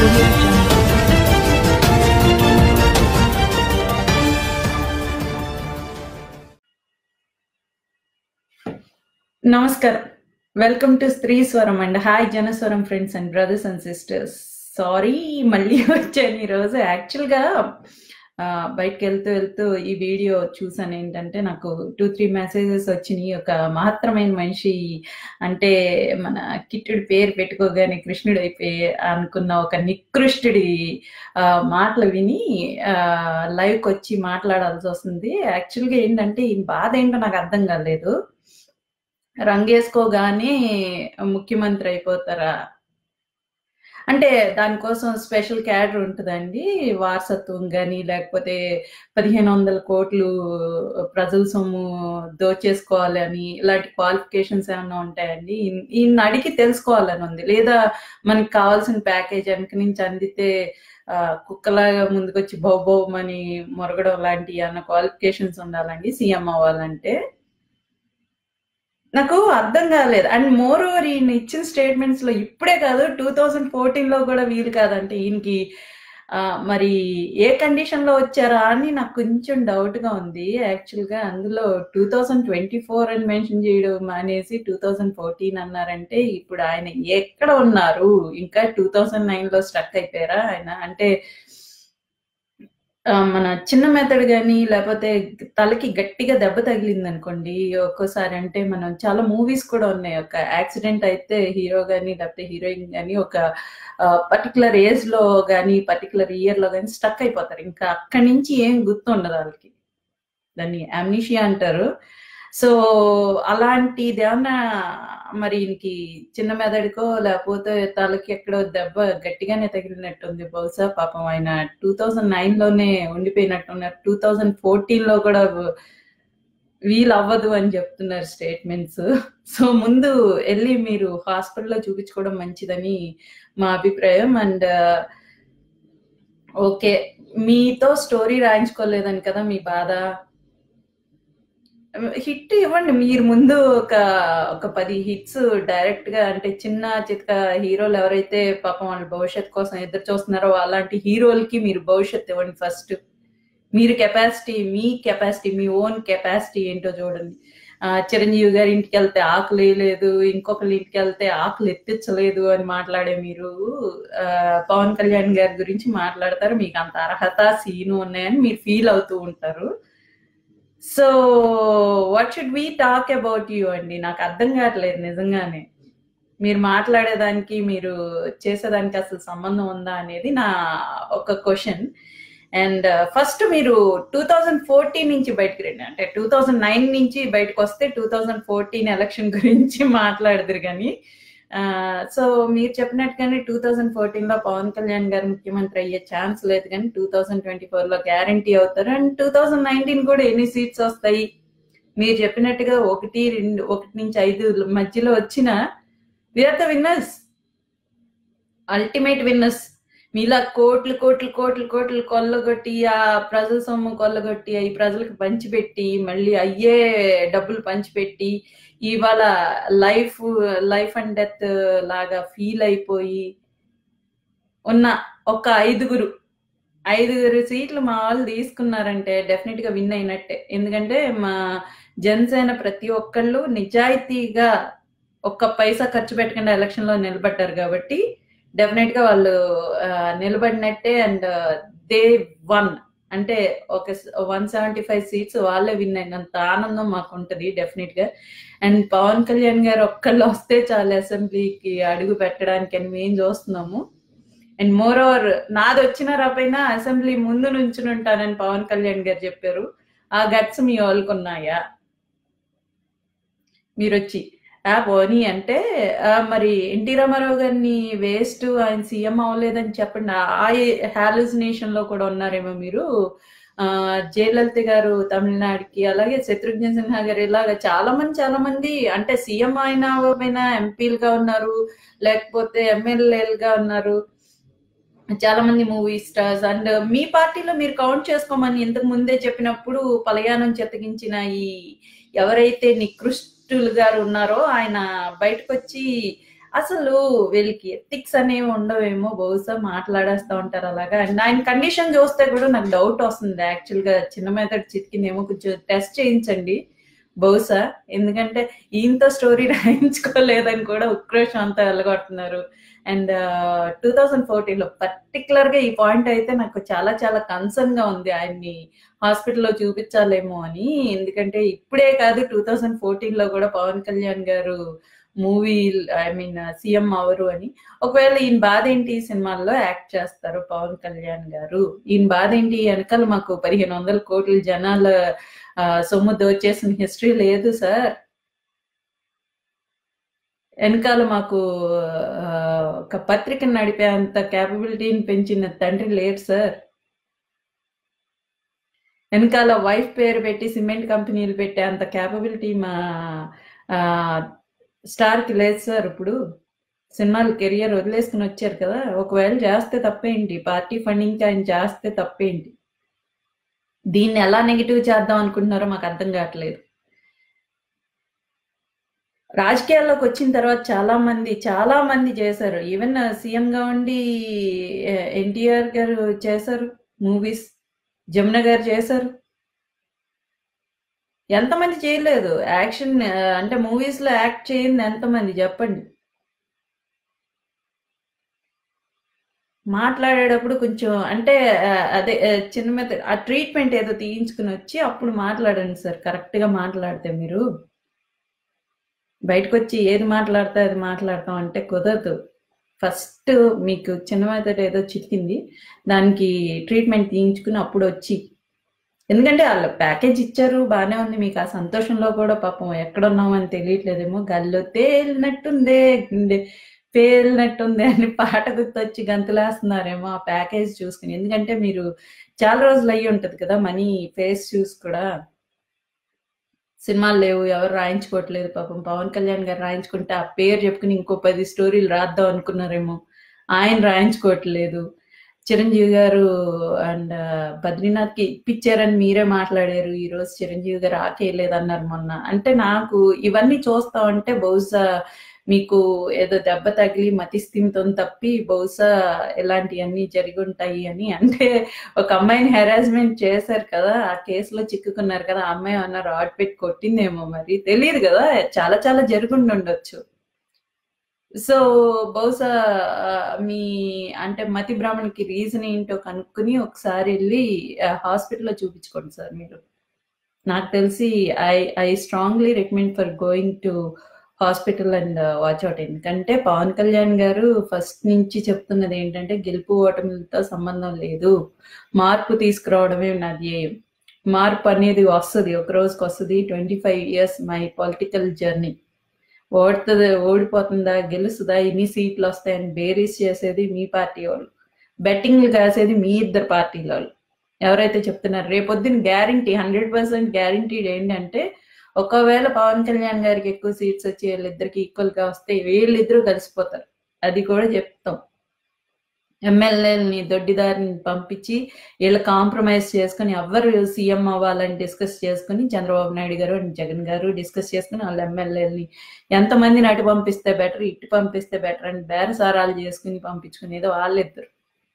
Audio Jungle. నమస్కారం. Welcome to Stree Swaram and hi Janaswaram friends and brothers and sisters. Sorry మళ్ళీ వచ్చాను ఈరోజు. యాక్చువల్గా బయటకు వెళ్తూ ఈ వీడియో చూసాను. ఏంటంటే నాకు 2-3 మెసేజెస్ వచ్చినాయి. ఒక మహత్తరమైన మనిషి అంటే మన కిట్టుడి పేరు పెట్టుకోగానే కృష్ణుడు అయిపోయి అనుకున్న ఒక నికృష్టుడి మాటలు విని లైవ్కి వచ్చి మాట్లాడాల్సి వస్తుంది. యాక్చువల్గా ఏంటంటే ఈ బాధ ఏంటో నాకు అర్థం కాలేదు. రంగేసుకోగానే ముఖ్యమంత్రి అయిపోతారా అంటే దానికోసం స్పెషల్ క్యాడర్ ఉంటుందండి. వారసత్వం కానీ లేకపోతే 1500 కోట్లు ప్రజల సొమ్ము దోచేసుకోవాలి అని ఇలాంటి క్వాలిఫికేషన్స్ ఏమైనా ఉంటాయండి? ఈయన అడిగి తెలుసుకోవాలని ఉంది. లేదా మనకి కావాల్సిన ప్యాకేజ్ వెనక నుంచి అందితే కుక్కలాగా ముందుకొచ్చి బౌబౌమని మొరగడం లాంటి అన్న క్వాలిఫికేషన్స్ ఉండాలండి సీఎం అవ్వాలంటే. నాకు అర్థం కాలేదు. అండ్ మోర్ ఓవర్ ఈయన ఇచ్చిన స్టేట్మెంట్స్ లో ఇప్పుడే కాదు 2014లో కూడా వీలు కాదంటే ఈయనకి మరి ఏ కండిషన్ లో వచ్చారా అని నాకు కొంచెం డౌట్ గా ఉంది. యాక్చువల్ గా అందులో 2024 అని మెన్షన్ చేయడం మానేసి 2014 అన్నారంటే ఇప్పుడు ఆయన ఎక్కడ ఉన్నారు? ఇంకా 2009లో స్టక్ అయిపోయారా ఆయన? అంటే మన చిన్న మెథడ్ కానీ లేకపోతే తలకి గట్టిగా దెబ్బ తగిలింది అనుకోండి ఒక్కోసారి. అంటే మనం చాలా మూవీస్ కూడా ఉన్నాయి. ఒక యాక్సిడెంట్ అయితే హీరో కానీ లేకపోతే హీరోయిన్ కానీ ఒక పర్టికులర్ ఏజ్ లో కానీ పర్టికులర్ ఇయర్ లో కానీ స్టక్ అయిపోతారు. ఇంకా అక్కడి నుంచి ఏం గుర్తు ఉండదు వాళ్ళకి. దాన్ని అమ్నీషియా అంటారు. సో అలాంటిది ఏమన్నా మరి ఈయనకి చిన్న మెదడుకో లేకపోతే తలకి ఎక్కడో దెబ్బ గట్టిగానే తగిలినట్టుంది. బహుశా పాపం ఆయన 2009లోనే ఉండిపోయినట్టున్నారు. 2014లో కూడా వీలు అవ్వదు అని చెప్తున్నారు స్టేట్మెంట్స్. సో ముందు వెళ్ళి మీరు హాస్పిటల్లో చూపించుకోవడం మంచిదని మా అభిప్రాయం. అండ్ ఓకే, మీతో స్టోరీ రాయించుకోలేదని కదా మీ బాధ. హిట్ ఇవ్వండి మీరు ముందు. ఒక 10 హిట్స్ డైరెక్ట్ గా, అంటే చిన్న చిత్క హీరోలు ఎవరైతే పాపం వాళ్ళ భవిష్యత్ కోసం ఎదురు చూస్తున్నారో అలాంటి హీరోలకి మీరు భవిష్యత్ ఇవ్వండి ఫస్ట్. మీరు కెపాసిటీ మీ ఓన్ కెపాసిటీ ఏంటో చూడండి. చిరంజీవి గారి ఇంటికి వెళ్తే ఆకులు వేయలేదు, ఇంకొకరి ఇంటికి వెళ్తే ఆకులు ఎత్తించలేదు అని మాట్లాడే మీరు పవన్ కళ్యాణ్ గారి గురించి మాట్లాడతారు. మీకు అంత అర్హత సీను ఉన్నాయని మీరు ఫీల్ అవుతూ ఉంటారు. So what should we talk about you అండి? నాకు అర్థం కావట్లేదు నిజంగానే. మీరు మాట్లాడేదానికి మీరు చేసేదానికి అసలు సంబంధం ఉందా అనేది నా ఒక క్వశ్చన్. అండ్ ఫస్ట్ మీరు 2014 నుంచి బయటకు రండి. అంటే 2009 నుంచి బయటకు వస్తే 2014 ఎలక్షన్ గురించి మాట్లాడదురు కానీ. సో మీరు చెప్పినట్టుగానే 2014లో పవన్ కళ్యాణ్ గారు ముఖ్యమంత్రి అయ్యే ఛాన్స్ లేదు, కానీ 2024లో గ్యారంటీ అవుతారు. అండ్ 2019 కూడా ఎన్ని సీట్స్ వస్తాయి మీరు చెప్పినట్టుగా 1 నుంచి 5 మధ్యలో వచ్చిన we are the winners, ultimate winners. మీలా కోట్లు కోట్లు కోట్లు కోట్లు కొల్లగొట్టి ఆ ప్రజల సొమ్ము కొల్లగొట్టి అవి ప్రజలకు పంచిపెట్టి మళ్ళీ అయ్యే డబ్బులు పంచిపెట్టి ఇవాళ లైఫ్ అండ్ డెత్ లాగా ఫీల్ అయిపోయి ఉన్న ఒక 5 సీట్లు మా వాళ్ళు తీసుకున్నారంటే డెఫినెట్ గా విన్ అయినట్టే. ఎందుకంటే మా జనసేన ప్రతి ఒక్కళ్ళు నిజాయితీగా ఒక్క పైసా ఖర్చు పెట్టకుండా ఎలక్షన్ లో నిలబడ్డారు కాబట్టి డెఫినెట్ గా వాళ్ళు నిలబడినట్టే. అండ్ దే వన్ అంటే ఒక 175 సీట్స్ వాళ్ళే విన్ అయినంత ఆనందం మాకు ఉంటుంది డెఫినెట్ గా. అండ్ పవన్ కళ్యాణ్ గారు ఒక్కళ్ళు వస్తే చాలు అసెంబ్లీకి అడుగు పెట్టడానికి అని మేము చూస్తున్నాము. అండ్ మోర్ ఓవర్ నాది వచ్చిన రాపోయినా అసెంబ్లీ ముందు నుంచుని ఉంటానని పవన్ కళ్యాణ్ గారు చెప్పారు. ఆ గట్స్ మీ వాళ్ళకు ఉన్నాయా? మీరు వచ్చి పోనీ అంటే మరి ఎన్టీ రామారావు గారిని వేస్ట్, ఆయన సీఎం అవ్వలేదని చెప్పండి. ఆ హాలుసినేషన్ లో కూడా ఉన్నారేమో మీరు. జయలలిత గారు తమిళనాడుకి, అలాగే శత్రుఘ్న సిన్హా గారు, ఇలాగ చాలా మంది అంటే సీఎం అయినా ఎంపీలుగా ఉన్నారు, లేకపోతే ఎమ్మెల్యేలుగా ఉన్నారు. చాలా మంది మూవీ స్టార్స్. అండ్ మీ పార్టీలో మీరు కౌంట్ చేసుకోమని ఇంతకు ముందే చెప్పినప్పుడు పలయానం చెత్తగించిన ఈ ఎవరైతే నికృష్టులు గారు ఉన్నారో ఆయన బయటకు వచ్చి అసలు వీళ్ళకి ఎథిక్స్ అనేవి ఉండవేమో, బహుశా మాట్లాడేస్తా ఉంటారు అలాగా. అండ్ ఆయన కండిషన్ చూస్తే కూడా నాకు డౌట్ వస్తుంది యాక్చువల్ గా, చిన్న మెథడ్ చితికిందేమో, కొంచెం టెస్ట్ చేయించండి బహుశా. ఎందుకంటే ఈయనతో స్టోరీ రాయించుకోలేదని కూడా ఉక్రోషం అంతా వెళ్ళగొడుతున్నారు. అండ్ 2014 లో పర్టికులర్ గా ఈ పాయింట్ అయితే నాకు చాలా చాలా కన్సర్న్ గా ఉంది, ఆయన్ని హాస్పిటల్లో చూపించాలేమో అని. ఎందుకంటే ఇప్పుడే కాదు, 2014 లో కూడా పవన్ కళ్యాణ్ గారు మూవీ, ఐ మీన్ సీఎం అవరు అని. ఒకవేళ ఈయన బాధ ఏంటి, ఈ సినిమాల్లో యాక్ట్ చేస్తారు పవన్ కళ్యాణ్ గారు, ఈయన బాధ ఏంటి, వెనకాల మాకు 1500 కోట్ల జనాల సొమ్ము దోచేసిన హిస్టరీ లేదు సార్. వెనకాల మాకు ఆ, ఒక పత్రికను నడిపే అంత క్యాపబిలిటీని పెంచిన తండ్రి లేడు సార్. వెనకాల వైఫ్ పేరు పెట్టి సిమెంట్ కంపెనీలు పెట్టే అంత క్యాపబిలిటీ మా స్టార్కి లేదు సార్. ఇప్పుడు సినిమాలు కెరియర్ వదిలేసుకుని వచ్చారు కదా, ఒకవేళ చేస్తే తప్పేంటి, పార్టీ ఫండింగ్కి ఆయన చేస్తే తప్పేంటి? దీన్ని ఎలా నెగిటివ్ చేద్దాం అనుకుంటున్నారో మాకు అర్థం కావట్లేదు. రాజకీయాల్లోకి వచ్చిన తర్వాత చాలా మంది చేశారు. ఈవెన్ సీఎం గా ఉండి ఎన్టీఆర్ గారు చేశారు మూవీస్, జమున గారు చేశారు. ఎంతమంది చేయలేదు యాక్షన్, అంటే మూవీస్ లో యాక్ట్ చేయింది ఎంతమంది చెప్పండి. మాట్లాడేటప్పుడు కొంచెం అంటే అదే చిన్న మీద ఆ ట్రీట్మెంట్ ఏదో తీయించుకుని వచ్చి అప్పుడు మాట్లాడండి సార్. కరెక్ట్ గా మాట్లాడితే మీరు బయటకు వచ్చి ఏది మాట్లాడితే అది మాట్లాడతాం అంటే కుదరదు. ఫస్ట్ మీకు చిన్న మెదడు ఏదో చిక్కింది, దానికి ట్రీట్మెంట్ తీయించుకుని అప్పుడు వచ్చి, ఎందుకంటే వాళ్ళు ప్యాకేజ్ ఇచ్చారు బాగానే ఉంది, మీకు ఆ సంతోషంలో కూడా పాపం ఎక్కడున్నామని తెలియట్లేదేమో, గల్లో తేలినట్టుందే గుండె పేలినట్టుంది అని పాట గుర్తొచ్చి గంతులేస్తున్నారేమో ఆ ప్యాకేజ్ చూసుకుని. ఎందుకంటే మీరు చాలా రోజులు అయ్యి ఉంటది కదా మనీ ఫేస్ చూసి కూడా. సినిమాలు లేవు, ఎవరు రాయించుకోవట్లేదు, పాపం పవన్ కళ్యాణ్ గారు రాయించుకుంటే ఆ పేరు చెప్పుకుని ఇంకో 10 స్టోరీలు రాద్దాం అనుకున్నారేమో, ఆయన రాయించుకోవట్లేదు. చిరంజీవి గారు అండ్ బద్రీనాథ్కి ఇప్పించారని మీరే మాట్లాడారు, ఈ రోజు చిరంజీవి గారు ఆకేయలేదన్నారు మొన్న. అంటే నాకు ఇవన్నీ చూస్తా ఉంటే బహుశా మీకు ఏదో దెబ్బ తగిలి మతిస్థిమితం తప్పి బహుశా ఇలాంటివన్నీ జరిగి ఉంటాయి అని. అంటే ఒక అమ్మాయిని హెరాస్మెంట్ చేశారు కదా, ఆ కేసులో చిక్కుకున్నారు కదా, ఆ అమ్మాయి ఏమన్నా రాడ్ పెట్టి కొట్టిందేమో, మరి తెలియదు కదా, చాలా చాలా జరుగుండి ఉండొచ్చు. సో బహుశా మీ అంటే మతి భ్రమణకి రీజన్ ఏంటో కనుక్కుని ఒకసారి వెళ్ళి హాస్పిటల్లో చూపించుకోండి సార్ మీరు. నాకు తెలిసి I strongly recommend for going to hospital and watch out. ఎందుకంటే పవన్ కళ్యాణ్ గారు ఫస్ట్ నుంచి చెప్తున్నది ఏంటంటే గెలుపు ఓటమిలతో సంబంధం లేదు, మార్పు తీసుకురావడమే నా ధ్యేయం. మార్పు అనేది వస్తుంది, ఒక రోజుకి వస్తుంది. 25 years మై పొలిటికల్ జర్నీ. ఓడిపోతుందా గెలుస్తుందా ఎన్ని సీట్లు వస్తాయని బేరీస్ చేసేది మీ పార్టీ వాళ్ళు, బెట్టింగ్లు కాసేది మీ ఇద్దరు పార్టీల వాళ్ళు. ఎవరైతే చెప్తున్నారు రేపొద్దున గ్యారంటీ 100% గ్యారంటీడ్ ఏంటంటే, ఒకవేళ పవన్ కళ్యాణ్ గారికి ఎక్కువ సీట్స్ వచ్చి వీళ్ళిద్దరికి ఈక్వల్ గా వస్తే వీళ్ళిద్దరూ కలిసిపోతారు, అది కూడా చెప్తాం. ఎమ్మెల్యేలని దొడ్డిదారిని పంపించి వీళ్ళు కాంప్రమైజ్ చేసుకుని ఎవరు సీఎం అవ్వాలని డిస్కస్ చేసుకుని, చంద్రబాబు నాయుడు గారు అండ్ జగన్ గారు డిస్కస్ చేసుకుని వాళ్ళ ఎమ్మెల్యేలని ఎంతమందిని అటు పంపిస్తే బెటర్ ఇటు పంపిస్తే బెటర్ అని బేరసారాలు చేసుకుని పంపించుకునేది వాళ్ళిద్దరు.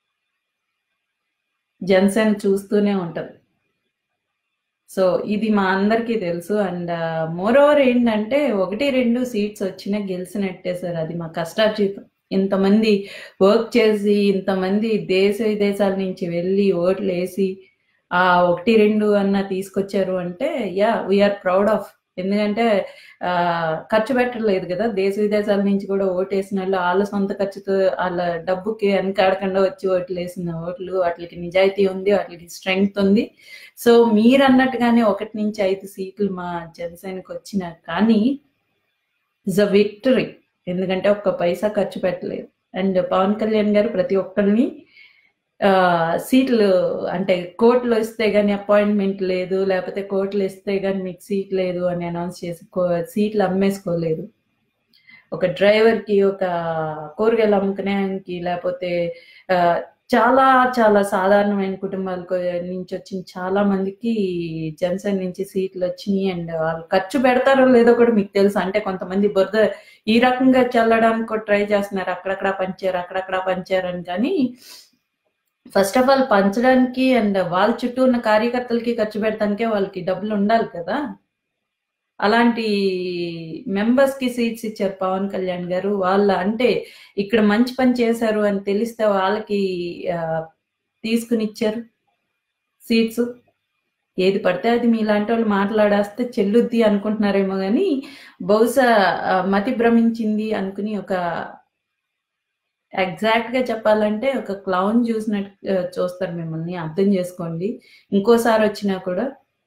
జనసేన చూస్తూనే ఉంటది. సో ఇది మా అందరికీ తెలుసు. అండ్ మోర్ ఓవర్ ఏంటంటే 1-2 సీట్స్ వచ్చినా గెలిచినట్టే సార్, అది మా కష్టార్జితం. ఇంతమంది వర్క్ చేసి, ఇంతమంది దేశ విదేశాల నుంచి వెళ్ళి ఓట్లు వేసి ఆ 1-2 అన్న తీసుకొచ్చారు అంటే యా వీఆర్ ప్రౌడ్ ఆఫ్. ఎందుకంటే ఖర్చు పెట్టలేదు కదా, దేశ విదేశాల నుంచి కూడా ఓటేసిన వాళ్ళు వాళ్ళ సొంత ఖర్చుతో వాళ్ళ డబ్బుకి వెనకాడకుండా వచ్చి ఓట్లు వేసిన ఓట్లు, వాటికి నిజాయితీ ఉంది, వాటికి స్ట్రెంగ్త్ ఉంది. సో మీరు అన్నట్టుగానే 1-5 సీట్లు మా జనసేనకు వచ్చినా కానీ ఇస్ అ విక్టరీ. ఎందుకంటే ఒక్క పైసా ఖర్చు పెట్టలేదు. అండ్ పవన్ కళ్యాణ్ గారు ప్రతి ఒక్కరిని సీట్లు అంటే కోర్టులో ఇస్తే గానీ అపాయింట్మెంట్ లేదు, లేకపోతే కోర్టులో ఇస్తే గానీ మీకు సీట్ లేదు అని అనౌన్స్ చేసి సీట్లు అమ్మేసుకోలేదు. ఒక డ్రైవర్కి, ఒక కూరగాయలు అమ్ముకునేకి, లేకపోతే చాలా చాలా సాధారణమైన కుటుంబాలకు నుంచి వచ్చిన చాలా మందికి జనసేన నుంచి సీట్లు వచ్చినాయి. అండ్ వాళ్ళు ఖర్చు పెడతారో లేదో కూడా మీకు తెలుసు. అంటే కొంతమంది బురద ఈ రకంగా చల్లడానికి కూడా ట్రై చేస్తున్నారు. అక్కడక్కడ పంచారు అని. కానీ ఫస్ట్ ఆఫ్ ఆల్ పంచడానికి అండ్ వాళ్ళ చుట్టూ ఉన్న కార్యకర్తలకి ఖర్చు పెడతానికే వాళ్ళకి డబ్బులు ఉండాలి కదా! అలాంటి మెంబర్స్ కి సీట్స్ ఇచ్చారు పవన్ కళ్యాణ్ గారు. వాళ్ళ అంటే ఇక్కడ మంచి పని చేశారు అని తెలిస్తే వాళ్ళకి తీసుకుని ఇచ్చారు సీట్స్. ఏది పడితే అది మీలాంటి వాళ్ళు మాట్లాడేస్తే చెల్లుద్ది అనుకుంటున్నారేమో కానీ బహుశా మతి భ్రమించింది అనుకుని ఒక ఎగ్జాక్ట్ గా చెప్పాలంటే ఒక క్లౌన్ చూసినట్టు చూస్తారు మిమ్మల్ని. అర్థం చేసుకోండి ఇంకోసారి వచ్చినా కూడా.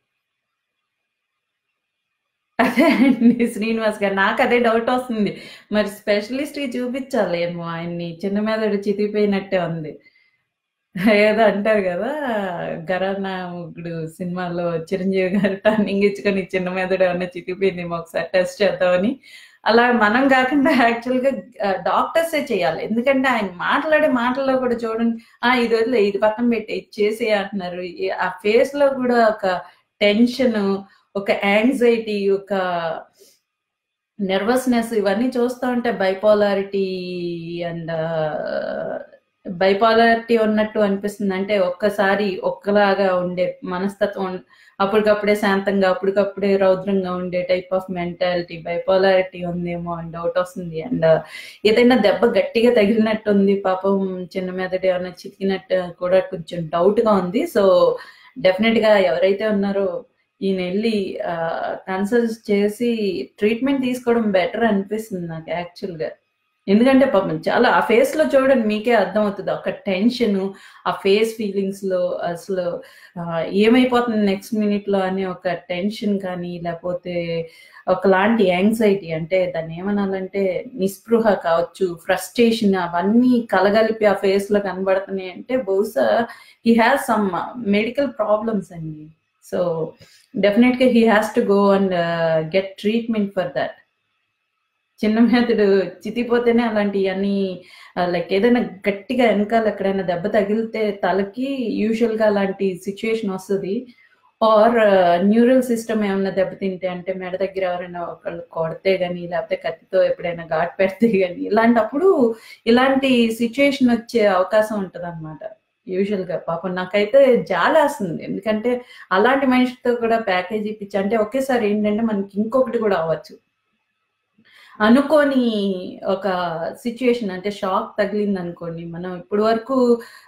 అదే అండి శ్రీనివాస్ గారు, నాకు అదే డౌట్ వస్తుంది. మరి స్పెషలిస్ట్ కి చూపించాలి ఏమో ఆయన్ని. చిన్న మెదడు చితికిపోయినట్టే ఉంది. ఏదో అంటారు కదా, ఘరానా ముగ్గుడు సినిమాలో చిరంజీవి గారు టర్నింగ్ ఇచ్చుకొని చిన్న మెదడు ఏమన్నా చితికిపోయిందేమో ఒకసారి టెస్ట్ చేద్దామని. అలా మనం కాకుండా యాక్చువల్ గా డాక్టర్సే చేయాలి. ఎందుకంటే ఆయన మాట్లాడే మాటల్లో కూడా చూడండి, ఇది వదిలే, ఇది పక్కన పెట్టి ఇది చేసే అంటున్నారు. ఆ ఫేస్ లో కూడా ఒక టెన్షన్, ఒక యాంగ్జైటీ, ఒక నెర్వస్నెస్ ఇవన్నీ చూస్తూ ఉంటే బైపోలారిటీ ఉన్నట్టు అనిపిస్తుంది. అంటే ఒక్కసారి ఒక్కలాగా ఉండే మనస్తత్వం, అప్పటికప్పుడే శాంతంగా అప్పటికప్పుడే రౌద్రంగా ఉండే టైప్ ఆఫ్ మెంటాలిటీ, బైపోలారిటీ ఉందేమో అని డౌట్ వస్తుంది. అండ్ ఏదైనా దెబ్బ గట్టిగా తగిలినట్టు ఉంది పాపం, చిన్న మెదడు ఏమైనా చితికినట్టు కూడా కొంచెం డౌట్ గా ఉంది. సో డెఫినెట్ గా ఎవరైతే ఉన్నారో ఈయన వెళ్ళి కన్సల్ట్ చేసి ట్రీట్మెంట్ తీసుకోవడం బెటర్ అనిపిస్తుంది నాకు యాక్చువల్ గా. ఎందుకంటే పాపం చాలా ఆ ఫేస్ లో చూడండి మీకే అర్థం అవుతుంది, ఒక టెన్షన్, ఆ ఫేస్ ఫీలింగ్స్ లో అసలు ఏమైపోతుంది నెక్స్ట్ మినిట్ లో అనే ఒక టెన్షన్ కానీ, లేకపోతే ఒకలాంటి యాంగ్జైటీ, అంటే దాన్ని ఏమనాలంటే నిస్పృహ కావచ్చు, ఫ్రస్ట్రేషన్, అవన్నీ కలగలిపి ఆ ఫేస్ లో కనబడుతున్నాయి. అంటే బహుశా he has some medical problems అండి. సో డెఫినెట్ గా he has to go and get treatment for that. చిన్న మెదడు చితిపోతేనే అలాంటివన్నీ, లైక్ ఏదైనా గట్టిగా వెనకాల ఎక్కడైనా దెబ్బ తగిలితే తలకి యూజువల్ గా అలాంటి సిచ్యువేషన్ వస్తుంది. ఆర్ న్యూరల్ సిస్టమ్ ఏమైనా దెబ్బతింటే, అంటే మెడ దగ్గర ఎవరైనా ఒకళ్ళు కొడితే గానీ, లేకపోతే కత్తితో ఎప్పుడైనా ఘాటు పెడితే గానీ, ఇలాంటప్పుడు ఇలాంటి సిచ్యువేషన్ వచ్చే అవకాశం ఉంటుంది అనమాట యూజువల్ గా. పాపం నాకైతే జాలేస్తుంది. ఎందుకంటే అలాంటి మనిషితో కూడా ప్యాకేజ్ ఇప్పించి, అంటే ఒకేసారి ఏంటంటే మనకి ఇంకొకటి కూడా అవ్వచ్చు, అనుకోని ఒక సిచ్యుయేషన్, అంటే షాక్ తగిలింది అనుకోండి. మనం ఇప్పటి వరకు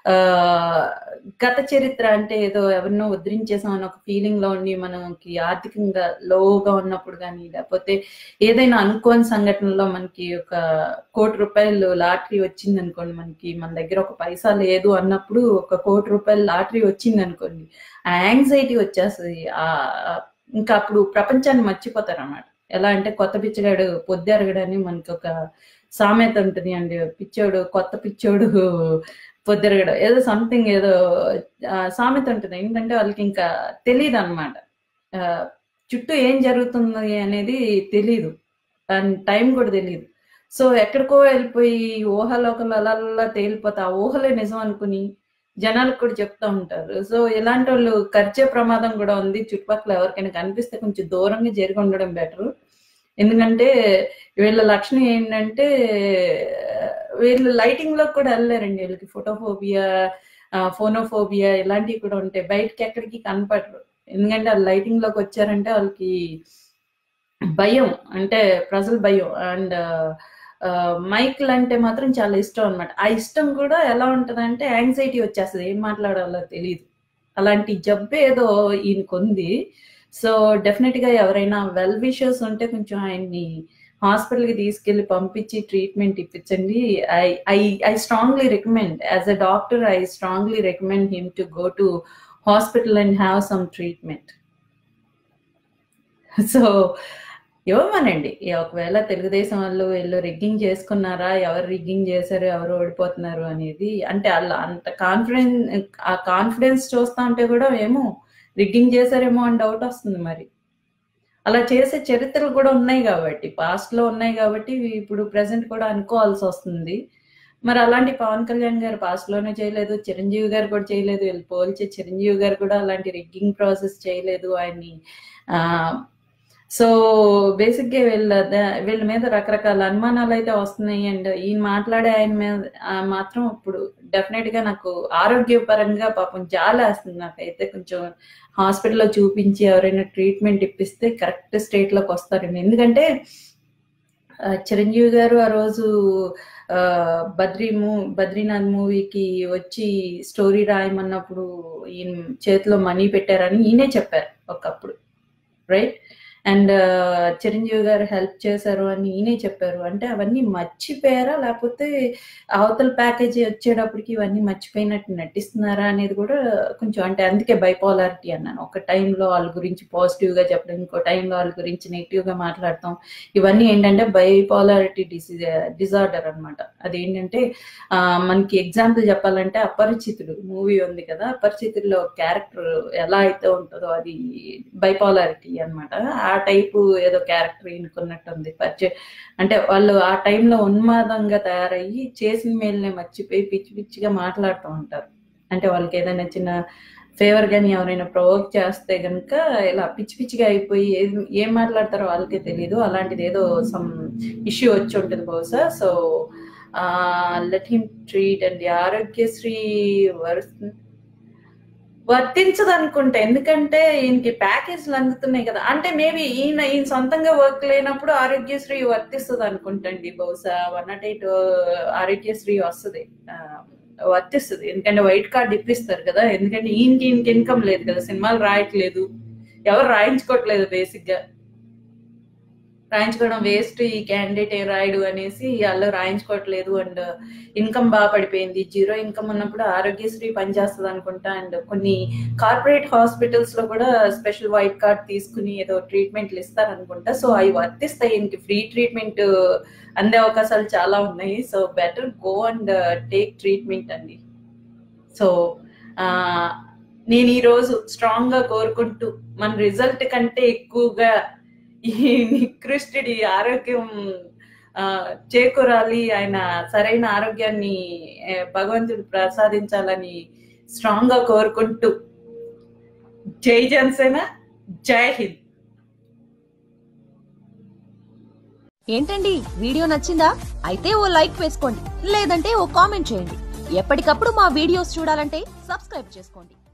గత చరిత్ర అంటే ఏదో ఎవరినో ఉద్ధరించేసామని ఒక ఫీలింగ్ లో ఉండి, మనకి ఆర్థికంగా లోగా ఉన్నప్పుడు కానీ, లేకపోతే ఏదైనా అనుకోని సంఘటనలో మనకి ఒక ₹1,00,00,000 లాటరీ వచ్చింది అనుకోండి, మన దగ్గర ఒక పైసా లేదు అన్నప్పుడు ₹1,00,00,000 లాటరీ వచ్చింది అనుకోండి, ఆ యాంగ్జైటీ వచ్చేస్తుంది. ఇంకా అప్పుడు ప్రపంచాన్ని మర్చిపోతారు అన్నమాట. ఎలా అంటే కొత్త పిచ్చగాడు పొద్దు ఎరగడని మనకి ఒక సామెత ఉంటుంది అండి. కొత్త పిచ్చోడు పొద్దురగడం, ఏదో సంథింగ్ ఏదో సామెత ఉంటుంది. ఏంటంటే వాళ్ళకి ఇంకా తెలియదు అనమాట, చుట్టూ ఏం జరుగుతుంది అనేది తెలీదు, అండ్ టైం కూడా తెలియదు. సో ఎక్కడికో వెళ్ళిపోయి ఊహలోకలు అలా తేలిపోతే ఆ ఊహలే నిజం అనుకుని జనాలకు కూడా చెప్తా ఉంటారు. సో ఇలాంటి వాళ్ళు ఖర్చే ప్రమాదం కూడా ఉంది. చుట్టుపక్కల ఎవరికైనా కనిపిస్తే కొంచెం దూరంగా జరిగి ఉండడం బెటర్. ఎందుకంటే వీళ్ళ లక్షణం ఏంటంటే వీళ్ళు లైటింగ్ లో కూడా వెళ్ళారండి. వీళ్ళకి ఫోటోఫోబియా, ఫోనోఫోబియా ఇలాంటివి కూడా ఉంటాయి. బయటకి ఎక్కడికి కనపడరు. ఎందుకంటే వాళ్ళు లైటింగ్ లోకి వచ్చారంటే వాళ్ళకి భయం, అంటే ప్రజలు భయం. అండ్ మైక్లు అంటే మాత్రం చాలా ఇష్టం అనమాట. ఆ ఇష్టం కూడా ఎలా ఉంటదంటే యాంగ్జైటీ వచ్చేస్తుంది, ఏం మాట్లాడాలో తెలియదు. అలాంటి జబ్బు ఏదో ఈయనకుంది. సో డెఫినెట్ గా ఎవరైనా వెల్ విషర్స్ ఉంటే కొంచెం ఆయన్ని హాస్పిటల్ కి తీసుకెళ్లి పంపించి ట్రీట్మెంట్ ఇప్పించండి. I strongly recommend, as a doctor I strongly recommend him to go to hospital and have some treatment. So ఇవ్వమనండి. ఒకవేళ తెలుగుదేశం వాళ్ళు వీళ్ళు రిగ్గింగ్ చేసుకున్నారా, ఎవరు రిగ్గింగ్ చేశారు, ఎవరు ఓడిపోతున్నారు అనేది, అంటే వాళ్ళు అంత కాన్ఫిడెన్స్ చూస్తా ఉంటే కూడా ఏమో రిగ్గింగ్ చేశారేమో అని డౌట్ వస్తుంది. మరి అలా చేసే చరిత్రలు కూడా ఉన్నాయి కాబట్టి, పాస్ట్ లో ఉన్నాయి కాబట్టి ఇప్పుడు ప్రెసెంట్ కూడా అనుకోవాల్సి వస్తుంది. మరి అలాంటి పవన్ కళ్యాణ్ గారు పాస్ట్ లోనే చేయలేదు, చిరంజీవి గారు కూడా చేయలేదు. వీళ్ళు పోల్చే చిరంజీవి గారు కూడా అలాంటి రిగ్గింగ్ ప్రాసెస్ చేయలేదు ఆయన్ని. సో బేసిక్గా వీళ్ళ మీద రకరకాల అనుమానాలు అయితే వస్తున్నాయి. అండ్ ఈయన మాట్లాడే ఆయన మీద మాత్రం ఇప్పుడు డెఫినెట్ గా నాకు ఆరోగ్యపరంగా పాపం జాలేస్తుంది. నాకైతే కొంచెం హాస్పిటల్లో చూపించి ఎవరైనా ట్రీట్మెంట్ ఇప్పిస్తే కరెక్ట్ స్టేట్ లోకి వస్తారేమో. ఎందుకంటే చిరంజీవి గారు ఆ రోజు బద్రీనాథ్ మూవీకి వచ్చి స్టోరీ రాయమన్నప్పుడు ఈయన చేతిలో మనీ పెట్టారని ఈయనే చెప్పారు ఒకప్పుడు, రైట్? అండ్ చిరంజీవి గారు హెల్ప్ చేశారు అని ఈయనే చెప్పారు. అంటే అవన్నీ మర్చిపోయారా, లేకపోతే అవతల ప్యాకేజీ వచ్చేటప్పటికి ఇవన్నీ మర్చిపోయినట్టు నటిస్తున్నారా అనేది కూడా కొంచెం, అంటే అందుకే బైపోలారిటీ అన్నాను. ఒక టైంలో వాళ్ళ గురించి పాజిటివ్ గా చెప్పడం, ఇంకో టైంలో వాళ్ళ గురించి నెగిటివ్ గా మాట్లాడతాం. ఇవన్నీ ఏంటంటే బైపోలారిటీ డిజార్డర్ అనమాట. అదేంటంటే మనకి ఎగ్జాంపుల్ చెప్పాలంటే అపరిచితుడు మూవీ ఉంది కదా, అపరిచితుల్లో క్యారెక్టర్ ఎలా అయితే ఉంటుందో అది బైపోలారిటీ అనమాట. ఆ టైపు ఏదో క్యారెక్టర్ ఎన్నుకున్నట్టుంది. అంటే వాళ్ళు ఆ టైంలో ఉన్మాదంగా తయారయ్యి చేసిన మేలునే మర్చిపోయి పిచ్చి పిచ్చిగా మాట్లాడుతూ ఉంటారు. అంటే వాళ్ళకి ఏదైనా చిన్న ఫేవర్ కానీ ఎవరైనా ప్రొవోక్ చేస్తే కనుక ఇలా పిచ్చి పిచ్చిగా అయిపోయి ఏం మాట్లాడతారో వాళ్ళకే తెలియదు. అలాంటిది ఏదో సమ్ ఇష్యూ వచ్చి ఉంటుంది బహుశా. So let him treat. And Aarogyasri వర్తించదు అనుకుంటా, ఎందుకంటే ఈయనకి ప్యాకేజ్లు అందుతున్నాయి కదా. అంటే మేబీ ఈయన సొంతంగా వర్క్ లేనప్పుడు ఆరోగ్యశ్రీ వర్తిస్తుంది అనుకుంటండి. బహుశా 108 ఆరోగ్యశ్రీ వస్తుంది, వర్తిస్తుంది. ఎందుకంటే వైట్ కార్డ్ ఇప్పిస్తారు కదా. ఎందుకంటే ఈయనకి ఇన్కమ్ లేదు కదా, సినిమాలు రాయట్లేదు, ఎవరు రాయించుకోవట్లేదు. బేసిక్ గా రాయించుకోవడం వేస్ట్, ఈ క్యాండిడేట్ ఏ రాయడు అనేసి వాళ్ళు రాయించుకోవట్లేదు. అండ్ ఇన్కమ్ బాగా పడిపోయింది. జీరో ఇన్కమ్ ఉన్నప్పుడు ఆరోగ్యశ్రీ పనిచేస్తుంది అనుకుంటా. అండ్ కొన్ని కార్పొరేట్ హాస్పిటల్స్ లో కూడా స్పెషల్ వైట్ కార్డ్ తీసుకుని ఏదో ట్రీట్మెంట్లు ఇస్తారనుకుంటా. సో అవి వర్తిస్తాయి. ఇంక ఫ్రీ ట్రీట్మెంట్ అందే అవకాశాలు చాలా ఉన్నాయి. So better go and take treatment అండి. సో నేను ఈరోజు స్ట్రాంగ్ గా కోరుకుంటూ మన రిజల్ట్ కంటే ఎక్కువగా ఈ నికృష్టుడి ఆరోగ్యం చేకూరాలి, ఆయన సరైన ఆరోగ్యాన్ని భగవంతుడు ప్రసాదించాలని స్ట్రాంగ్ గా కోరుకుంటూ జై జనసేన, జై హింద్. ఏంటండి వీడియో నచ్చిందా? అయితే ఓ లైక్ వేసుకోండి, లేదంటే ఓ కామెంట్ చేయండి. ఎప్పటికప్పుడు మా వీడియోస్ చూడాలంటే సబ్స్క్రైబ్ చేసుకోండి.